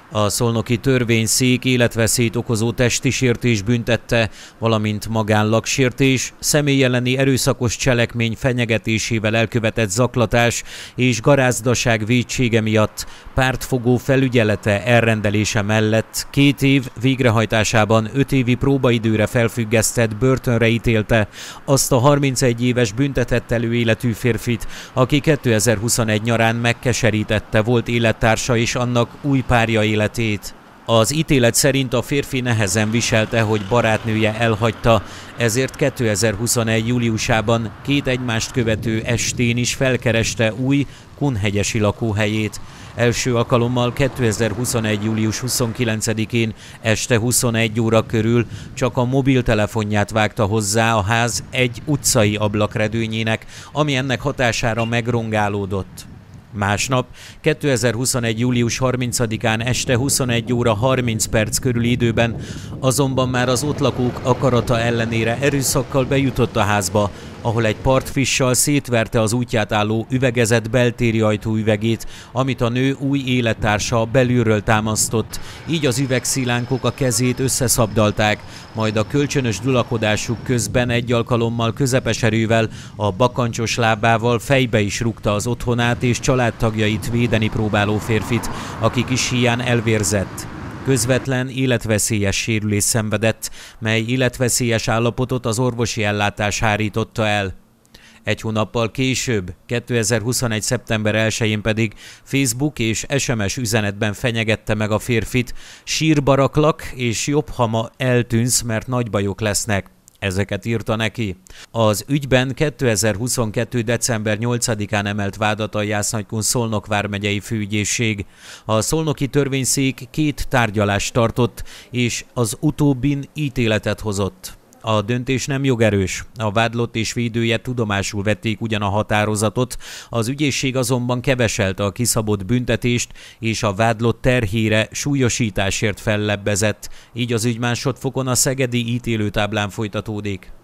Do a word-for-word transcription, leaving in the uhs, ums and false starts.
A szolnoki törvényszék életveszélyt okozó testi sértés büntette, valamint magánlagsértés, személy elleni erőszakos cselekmény fenyegetésével elkövetett zaklatás és garázdaság vétsége miatt pártfogó felügyelete elrendelése mellett két év végrehajtásában öt évi próbaidőre felfüggesztett börtönre ítélte azt a harmincegy éves büntetett előéletű férfit, aki kétezer-huszonegy nyarán megkeserítette volt élettársa és annak új párja életét. Az ítélet szerint a férfi nehezen viselte, hogy barátnője elhagyta, ezért kétezer-huszonegy júliusában két egymást követő estén is felkereste új kunhegyesi lakóhelyét. Első alkalommal kétezer-huszonegy július huszonkilencedikén este huszonegy óra körül csak a mobiltelefonját vágta hozzá a ház egy utcai ablakredőnyének, ami ennek hatására megrongálódott. Másnap, kétezer-huszonegy július harmincadikán este huszonegy óra harminc perc körüli időben azonban már az ott lakók akarata ellenére erőszakkal bejutott a házba, ahol egy partfissal szétverte az útját álló üvegezett beltéri ajtó üvegét, amit a nő új élettársa belülről támasztott, így az üvegszilánkok a kezét összeszabdalták, majd a kölcsönös dulakodásuk közben egy alkalommal közepes erővel, a bakancsos lábával fejbe is rúgta az otthonát és családtagjait védeni próbáló férfit, aki kis híján elvérzett. Közvetlen életveszélyes sérülés szenvedett, mely életveszélyes állapotot az orvosi ellátás hárította el. Egy hónappal később, kétezer-huszonegy szeptember elsején pedig Facebook és es em es üzenetben fenyegette meg a férfit: sírba raklak, és jobb, ha ma eltűnsz, mert nagy bajok lesznek. Ezeket írta neki. Az ügyben kétezer-huszonkettő december nyolcadikán emelt vádat a Jász-Nagykun Szolnok vármegyei főügyészség. A szolnoki törvényszék két tárgyalást tartott, és az utóbbin ítéletet hozott. A döntés nem jogerős, a vádlott és védője tudomásul vették ugyan a határozatot, az ügyészség azonban keveselte a kiszabott büntetést, és a vádlott terhére súlyosításért fellebbezett, így az ügy másodfokon a szegedi ítélőtáblán folytatódik.